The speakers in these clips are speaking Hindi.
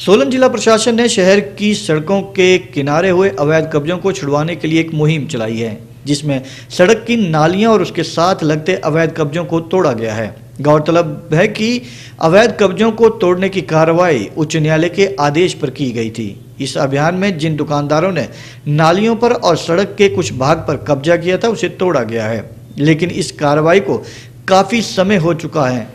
सोलन जिला प्रशासन ने शहर की सड़कों के किनारे हुए अवैध कब्जों को छुड़वाने के लिए एक मुहिम चलाई है, जिसमें सड़क की नालियां और उसके साथ लगते अवैध कब्जों को तोड़ा गया है। गौरतलब है कि अवैध कब्जों को तोड़ने की कार्रवाई उच्च न्यायालय के आदेश पर की गई थी। इस अभियान में जिन दुकानदारों ने नालियों पर और सड़क के कुछ भाग पर कब्जा किया था, उसे तोड़ा गया है, लेकिन इस कार्रवाई को काफ़ी समय हो चुका है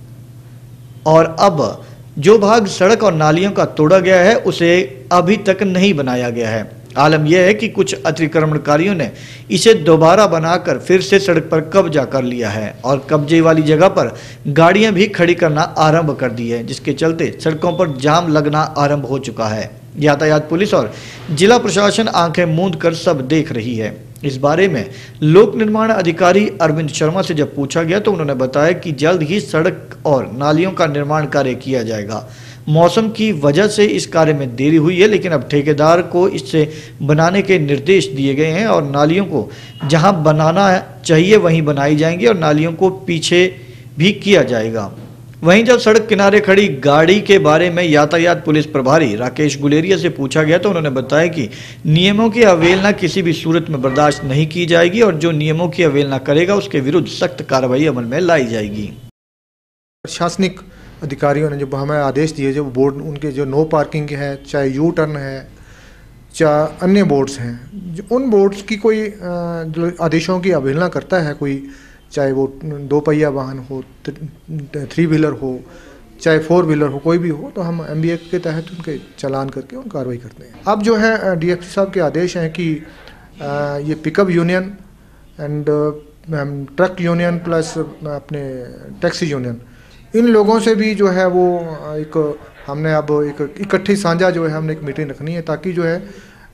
और अब जो भाग सड़क और नालियों का तोड़ा गया है उसे अभी तक नहीं बनाया गया है। आलम यह है कि कुछ अतिक्रमणकारियों ने इसे दोबारा बनाकर फिर से सड़क पर कब्जा कर लिया है और कब्जे वाली जगह पर गाड़ियां भी खड़ी करना आरंभ कर दी है, जिसके चलते सड़कों पर जाम लगना आरंभ हो चुका है। यातायात पुलिस और जिला प्रशासन आंखें मूंद कर सब देख रही है। इस बारे में लोक निर्माण अधिकारी अरविंद शर्मा से जब पूछा गया तो उन्होंने बताया कि जल्द ही सड़क और नालियों का निर्माण कार्य किया जाएगा। मौसम की वजह से इस कार्य में देरी हुई है, लेकिन अब ठेकेदार को इससे बनाने के निर्देश दिए गए हैं और नालियों को जहां बनाना चाहिए वहीं बनाई जाएंगी और नालियों को पीछे भी किया जाएगा। वहीं जब सड़क किनारे खड़ी गाड़ी के बारे में यातायात पुलिस प्रभारी राकेश गुलेरिया से पूछा गया तो उन्होंने बताया कि नियमों की अवहेलना किसी भी सूरत में बर्दाश्त नहीं की जाएगी और जो नियमों की अवहेलना करेगा उसके विरुद्ध सख्त कार्रवाई अमल में लाई जाएगी। प्रशासनिक अधिकारियों ने जब हमें आदेश दिए, जो बोर्ड उनके जो नो पार्किंग है, चाहे यू टर्न है, चाहे अन्य बोर्ड्स हैं, उन बोर्ड्स की कोई आदेशों की अवहेलना करता है कोई, चाहे वो 2 पहिया वाहन हो, 3 व्हीलर हो, चाहे 4 व्हीलर हो, कोई भी हो, तो हम MBA के तहत उनके चालान करके उन कार्रवाई करते हैं। अब जो है DFC साहब के आदेश हैं कि ये pickup union and truck union plus अपने टैक्सी यूनियन, इन लोगों से भी जो है वो हमने अब एक इकट्ठी साझा जो है हमने एक मीटिंग रखनी है, ताकि जो है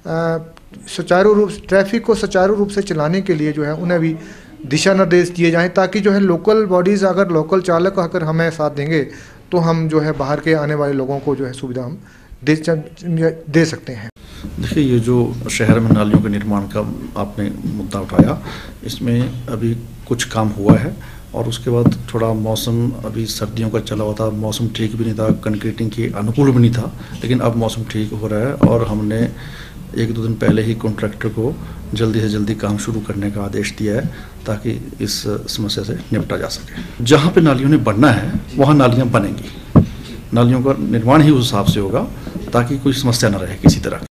सुचारू रूप ट्रैफिक को सुचारू रूप से चलाने के लिए जो है उन्हें भी दिशा निर्देश दिए जाएं, ताकि जो है लोकल बॉडीज़, अगर लोकल चालक अगर हमें साथ देंगे तो हम जो है बाहर के आने वाले लोगों को जो है सुविधा हम दे सकते हैं। देखिए, ये जो शहर में नालियों के निर्माण का आपने मुद्दा उठाया, इसमें अभी कुछ काम हुआ है और उसके बाद थोड़ा मौसम अभी सर्दियों का चला हुआ था, मौसम ठीक भी नहीं था, कंक्रीटिंग के अनुकूल भी नहीं था, लेकिन अब मौसम ठीक हो रहा है और हमने 1-2 दिन पहले ही कॉन्ट्रैक्टर को जल्दी से जल्दी काम शुरू करने का आदेश दिया है, ताकि इस समस्या से निपटा जा सके। जहाँ पे नालियों ने बनना है वहाँ नालियाँ बनेंगी, नालियों का निर्माण ही उस हिसाब से होगा ताकि कोई समस्या न रहे किसी तरह की।